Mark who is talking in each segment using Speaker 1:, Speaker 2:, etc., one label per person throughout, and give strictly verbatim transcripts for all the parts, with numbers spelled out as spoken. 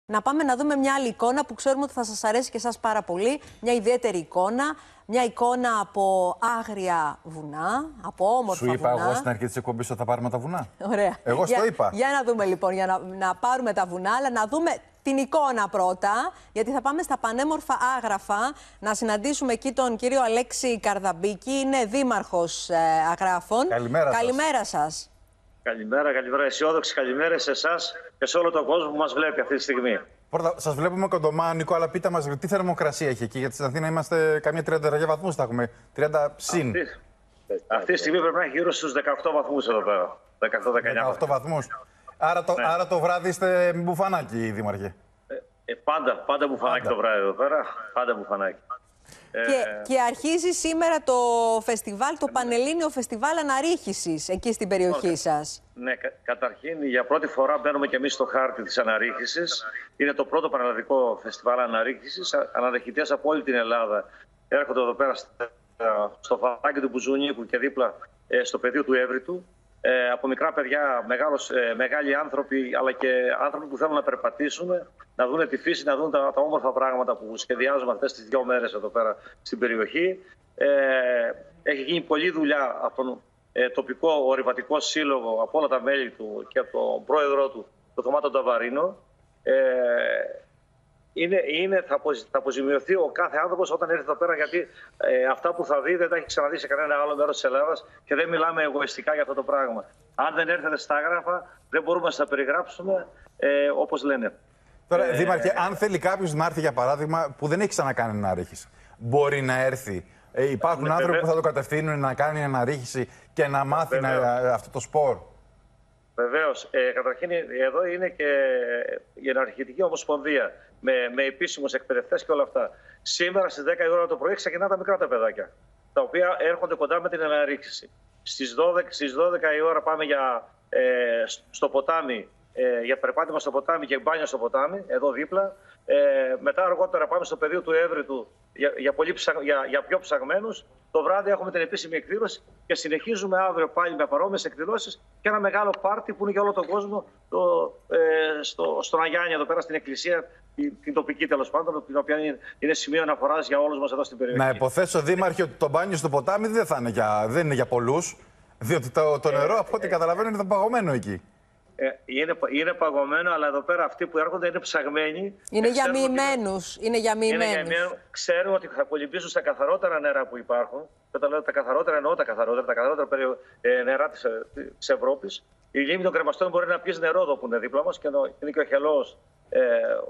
Speaker 1: να πάμε να δούμε μια άλλη εικόνα που ξέρουμε ότι θα σας αρέσει και εσάς πάρα πολύ. Μια ιδιαίτερη εικόνα. Μια εικόνα από άγρια βουνά, από όμορφα βουνά.
Speaker 2: Σου είπα βουνά. Εγώ στην αρχή της εκπομπής ότι θα πάρουμε τα βουνά.
Speaker 1: Ωραία.
Speaker 2: Εγώ στο
Speaker 1: για,
Speaker 2: είπα.
Speaker 1: Για να δούμε λοιπόν, για να, να πάρουμε τα βουνά, αλλά να δούμε την εικόνα πρώτα, γιατί θα πάμε στα πανέμορφα Άγραφα, να συναντήσουμε εκεί τον κύριο Αλέξη Καρδαμπίκη, είναι δήμαρχος ε, Αγράφων.
Speaker 2: Καλημέρα,
Speaker 1: Καλημέρα σας. σας.
Speaker 3: Καλημέρα, καλημέρα. Αισιόδοξη καλημέρα σε εσάς και σε όλο τον κόσμο που μας βλέπει αυτή τη στιγμή.
Speaker 2: Πρώτα, σας βλέπουμε κοντομά, Νικό, αλλά πείτε μας τι θερμοκρασία έχει εκεί, γιατί στην Αθήνα είμαστε καμία τριάντα βαθμούς, θα έχουμε τριάντα συν.
Speaker 3: Αυτή, αυτή τη στιγμή πρέπει να έχει γύρω στους δεκαοκτώ βαθμούς εδώ πέρα. δεκαοκτώ δεκαεννιά
Speaker 2: δεκαοκτώ βαθμούς. Άρα το, ναι. άρα το βράδυ είστε μπουφανάκι, Δήμαρχε.
Speaker 3: Ε, ε, πάντα, πάντα μπουφανάκι πάντα. Το βράδυ εδώ πέρα. Πάντα μπουφανάκι.
Speaker 1: Και, ε... και αρχίζει σήμερα το φεστιβάλ, το Πανελλήνιο Φεστιβάλ Αναρρίχησης εκεί στην περιοχή σας.
Speaker 3: Ναι, κα, καταρχήν για πρώτη φορά μπαίνουμε και εμείς στο χάρτη της Αναρρίχησης. Είναι το πρώτο πανελλαδικό φεστιβάλ Αναρρίχησης. Αναρριχητές από όλη την Ελλάδα έρχονται εδώ πέρα στο φαράγγι του Μπουζουνίκου και δίπλα ε, στο πεδίο του Εύρητου. Ε, από μικρά παιδιά, μεγάλος, ε, μεγάλοι άνθρωποι, αλλά και άνθρωποι που θέλουν να περπατήσουν, να δουν τη φύση, να δουν τα, τα όμορφα πράγματα που σχεδιάζουμε αυτές τις δύο μέρες εδώ πέρα στην περιοχή. Ε, έχει γίνει πολλή δουλειά από τον ε, τοπικό ορειβατικό σύλλογο, από όλα τα μέλη του και από τον πρόεδρό του, τον Θωμά τον Ταβαρίνο. Ε, είναι, είναι, θα, αποζη, θα αποζημιωθεί ο κάθε άνθρωπος όταν έρθει εδώ πέρα, γιατί ε, αυτά που θα δει δεν τα έχει ξαναδεί σε κανένα άλλο μέρος της Ελλάδας και δεν μιλάμε εγωιστικά για αυτό το πράγμα. Αν δεν έρθετε στα Άγραφα, δεν μπορούμε να σας τα περιγράψουμε ε, όπως λένε.
Speaker 2: Τώρα,
Speaker 3: ε,
Speaker 2: Δήμαρχε, αν θέλει κάποιος να έρθει, για παράδειγμα, που δεν έχει ξανακάνει αναρρίχηση, μπορεί να έρθει. Ε, υπάρχουν ναι, άνθρωποι βέβαια. που θα το κατευθύνουν να κάνει αναρρίχηση και να μάθει να, αυτό το σπορ.
Speaker 3: Βεβαίως. Ε, καταρχήν, εδώ είναι και η Αναρριχητική Ομοσπονδία με, με επίσημους εκπαιδευτές και όλα αυτά. Σήμερα στις δέκα η ώρα το πρωί ξεκινά τα μικρά τα παιδάκια, τα οποία έρχονται κοντά με την αναρρίχηση. Στις δώδεκα, στις δώδεκα η ώρα πάμε για, ε, στο ποτάμι, ε, για περπάτημα στο ποτάμι και μπάνιο στο ποτάμι, εδώ δίπλα. Ε, μετά αργότερα πάμε στο πεδίο του Εύρητου για, για, πολύ ψα, για, για πιο ψαγμένους. Το βράδυ έχουμε την επίσημη εκδήλωση και συνεχίζουμε αύριο πάλι με παρόμοιες εκδηλώσεις και ένα μεγάλο πάρτι που είναι για όλο τον κόσμο το, ε, στο, στον Αγιάννη εδώ πέρα στην εκκλησία, την, την τοπική τέλος πάντων, την οποία είναι, είναι σημείο αναφοράς για όλους μας εδώ στην περιοχή.
Speaker 2: Να υποθέσω, Δήμαρχε, ότι το μπάνιο στο ποτάμι δεν, θα είναι για, δεν είναι για πολλούς, διότι το, το νερό, από ό,τι καταλαβαίνω, είναι παγωμένο εκεί.
Speaker 3: Ε, είναι, είναι παγωμένο, αλλά εδώ πέρα αυτοί που έρχονται είναι ψαγμένοι.
Speaker 1: Είναι για μοιημένους. Είναι για μοιημένους.
Speaker 3: Ξέρουν ότι θα κολυμπήσουν στα καθαρότερα νερά που υπάρχουν. Όταν λέω τα καθαρότερα, εννοώ τα καθαρότερα, τα καθαρότερα ε, νερά της, της Ευρώπης. Η λίμνη των κρεμαστών μπορεί να πιει νερό εδώ που είναι δίπλα μας και είναι και ο Χελός, ε,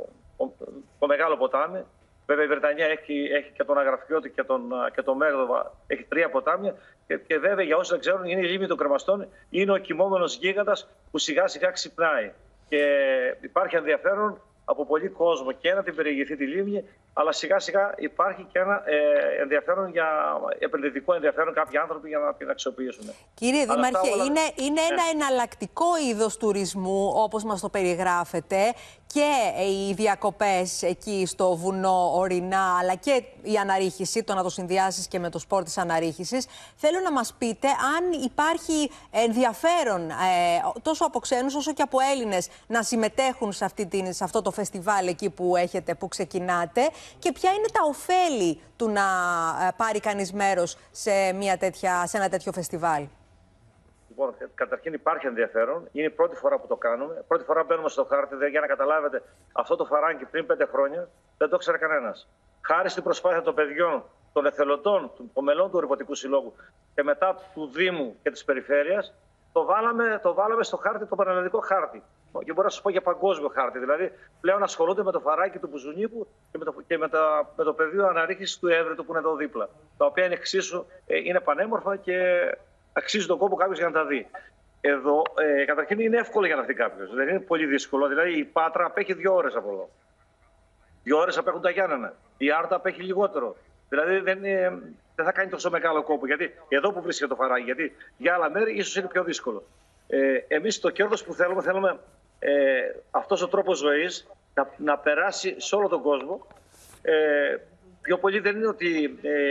Speaker 3: το μεγάλο ποτάμι. Βέβαια η Βρετανία έχει, έχει και τον Αγραφιώτη και τον, και τον Μέγδοβα, έχει τρία ποτάμια. Και, και βέβαια για όσοι δεν ξέρουν, είναι η λίμνη των κρεμαστών, είναι ο κοιμόμενος γίγαντας που σιγά σιγά ξυπνάει. Και υπάρχει ενδιαφέρον από πολύ κόσμο και να την περιηγηθεί τη λίμνη, αλλά σιγά σιγά υπάρχει και ένα ε, ενδιαφέρον για επενδυτικό ενδιαφέρον κάποιοι άνθρωποι για να την αξιοποιήσουν.
Speaker 1: Κύριε Δήμαρχε, όλα... είναι, είναι ένα ναι. εναλλακτικό είδος τουρισμού, όπως μας το περιγράφετε, και οι διακοπές εκεί στο βουνό ορεινά, αλλά και η αναρρίχηση, το να το συνδυάσεις και με το σπορ της αναρρίχησης. Θέλω να μας πείτε αν υπάρχει ενδιαφέρον ε, τόσο από ξένους όσο και από Έλληνες να συμμετέχουν σε, αυτή την, σε αυτό το φεστιβάλ εκεί που έχετε, που ξεκινάτε, και ποια είναι τα ωφέλη του να πάρει κανείς μέρος σε, μια τέτοια, σε ένα τέτοιο φεστιβάλ.
Speaker 3: Λοιπόν, καταρχήν υπάρχει ενδιαφέρον. Είναι η πρώτη φορά που το κάνουμε. Πρώτη φορά μπαίνουμε στο χάρτη. Δηλαδή, για να καταλάβετε, αυτό το φαράγγι πριν πέντε χρόνια δεν το ήξερε κανένας. Χάρη στην προσπάθεια των παιδιών, των εθελοντών, των μελών του Ορειβατικού Συλλόγου και μετά του Δήμου και της Περιφέρειας, το βάλαμε, το βάλαμε στο χάρτη, το πανελλαδικό χάρτη. Και μπορώ να σας πω για παγκόσμιο χάρτη. Δηλαδή, πλέον ασχολούνται με το φαράγγι του Μπουζουνίκου και με το, και με τα, με το πεδίο αναρρίχησης του Εύρητου που είναι εδώ δίπλα. Τα οποία είναι εξίσου, είναι πανέμορφα και αξίζει τον κόπο κάποιος για να τα δει. Εδώ, ε, καταρχήν, είναι εύκολο για να δει κάποιος. Δεν είναι πολύ δύσκολο. Δηλαδή, η Πάτρα απέχει δύο ώρες από εδώ. Δύο ώρες απέχουν τα Γιάννενα. Η Άρτα απέχει λιγότερο. Δηλαδή, δεν, ε, δεν θα κάνει τόσο μεγάλο κόπο. Γιατί εδώ που βρίσκεται το φαράγγι, γιατί για άλλα μέρη ίσως είναι πιο δύσκολο. Ε, εμείς το κέρδος που θέλουμε, θέλουμε ε, αυτός ο τρόπος ζωής να, να περάσει σε όλο τον κόσμο. Ε, πιο πολύ δεν είναι ότι. Ε,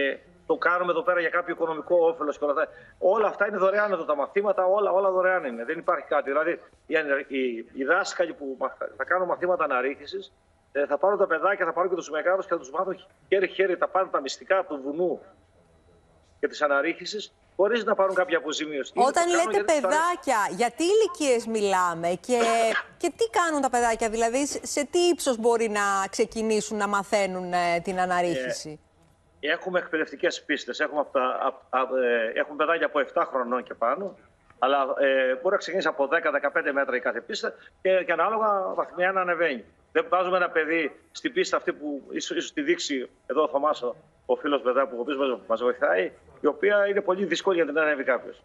Speaker 3: το κάνουμε εδώ πέρα για κάποιο οικονομικό όφελος και όλα αυτά. Όλα αυτά είναι δωρεάν εδώ τα μαθήματα, όλα, όλα δωρεάν είναι. Δεν υπάρχει κάτι. Δηλαδή, οι, οι, οι δάσκαλοι που θα κάνουν μαθήματα αναρρίχησης θα πάρουν τα παιδάκια, θα πάρουν και τους μεγάλους και θα τους μάθουν χέρι-χέρι, θα πάρουν τα μυστικά του βουνού και της αναρρίχησης, χωρίς να πάρουν κάποια αποζημίωση.
Speaker 1: Όταν λέτε παιδάκια, για τι ηλικίες μιλάμε και, και τι κάνουν τα παιδάκια, δηλαδή σε τι ύψος μπορεί να ξεκινήσουν να μαθαίνουν ε, την αναρρίχηση?
Speaker 3: Ε, έχουμε εκπαιδευτικές πίστες, έχουμε, από τα, α, α, ε, έχουμε παιδάκια από επτά χρονών και πάνω, αλλά ε, μπορεί να ξεκινήσει από δέκα με δεκαπέντε μέτρα η κάθε πίστα και, και ανάλογα βαθμιά να ανεβαίνει. Δεν βάζουμε ένα παιδί στην πίστα αυτή που ίσως, ίσως τη δείξει εδώ ο Θωμάς, ο φίλος παιδά που μας βοηθάει, η οποία είναι πολύ δύσκολη για να ανέβει κάποιος.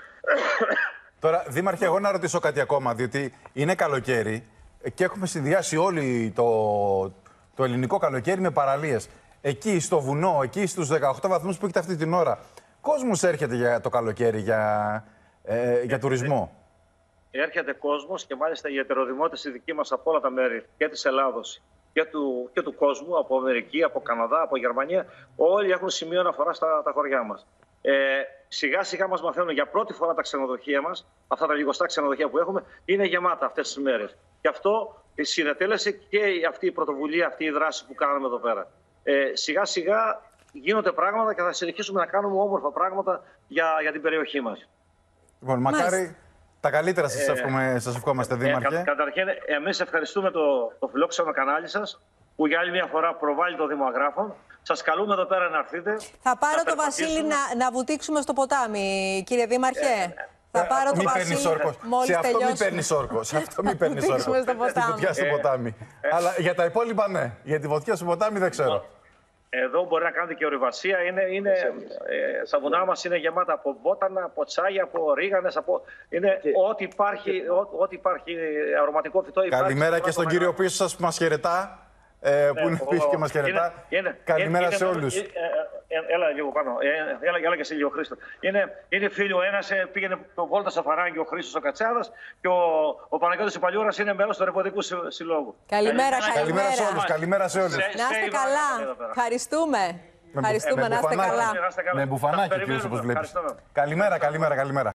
Speaker 2: Τώρα, Δήμαρχε, εγώ να ρωτήσω κάτι ακόμα, διότι είναι καλοκαίρι και έχουμε συνδυάσει όλοι το, το ελληνικό καλοκαίρι με παραλίες. Εκεί στο βουνό, εκεί στους δεκαοκτώ βαθμούς που έχετε αυτή την ώρα, κόσμος έρχεται για το καλοκαίρι για, ε, για τουρισμό?
Speaker 3: Έρχεται κόσμος και μάλιστα οι ετεροδημότες οι δικοί μας από όλα τα μέρη και της Ελλάδος και του, και του κόσμου, από Αμερική, από Καναδά, από Γερμανία, όλοι έχουν σημείο αναφορά στα τα χωριά μας. Ε, σιγά σιγά μας μαθαίνουν για πρώτη φορά τα ξενοδοχεία μας, αυτά τα λιγοστά ξενοδοχεία που έχουμε, είναι γεμάτα αυτές τις μέρες. Γι' αυτό συνετέλεσε και αυτή η πρωτοβουλία, αυτή η δράση που κάνουμε εδώ πέρα. Ε, σιγά σιγά γίνονται πράγματα και θα συνεχίσουμε να κάνουμε όμορφα πράγματα για, για την περιοχή μας.
Speaker 2: Λοιπόν, μακάρι τα καλύτερα σας, ε, εύχομαι, σας ευχόμαστε, Δήμαρχε. Ε,
Speaker 3: καταρχήν, εμείς ευχαριστούμε το, το φιλόξενο κανάλι σας που για άλλη μια φορά προβάλλει το Δήμο Αγράφων. Σας καλούμε εδώ πέρα να έρθετε.
Speaker 1: Θα πάρω το Βασίλη να, να βουτήξουμε στο ποτάμι, κύριε Δήμαρχε. Ε, Θα πάρω
Speaker 2: ε,
Speaker 1: το Βασίλη.
Speaker 2: Σε αυτό μην παίρνεις όρκο. Σε αυτό μην παίρνεις όρκο.
Speaker 1: Στο ποτάμι.
Speaker 2: Στη βουτιά στο ποτάμι. Ε, Αλλά για τα υπόλοιπα ναι. Για τη βουτιά στο ποτάμι δεν ξέρω.
Speaker 3: Εδώ μπορεί να κάνετε και ορειβασία. Είναι, είναι, ε, τα βουνά μας είναι γεμάτα από βότανα, από τσάγια, από ρίγανες. Από... Είναι και... ό,τι υπάρχει, ό,τι υπάρχει αρωματικό φυτό.
Speaker 2: Καλημέρα και στον κύριο πίσω σας που μας χαιρετά. Ε, που είναι πίσω και μας χαιρετά. Καλημέρα σε όλους.
Speaker 3: Έλα λίγο πάνω. Ε, έλα, έλα και σε λίγο, Χρήστο. Είναι, είναι φίλοι ο ένας, πήγαινε το βόλτα στο Φαράγγι ο Χρήστος ο Κατσάδας και ο, ο Παναγιώτης Παλιούρας είναι μέλος του Ρεποτικού Συλλόγου.
Speaker 1: Καλημέρα, καλημέρα.
Speaker 2: Καλημέρα σε όλους. Καλημέρα σε όλους.
Speaker 1: Να είστε καλά. Ευχαριστούμε. Ευχαριστούμε, να είστε καλά.
Speaker 2: Με μπουφανάκι, κύριος, όπως βλέπεις. Καλημέρα, καλημέρα, καλημέρα.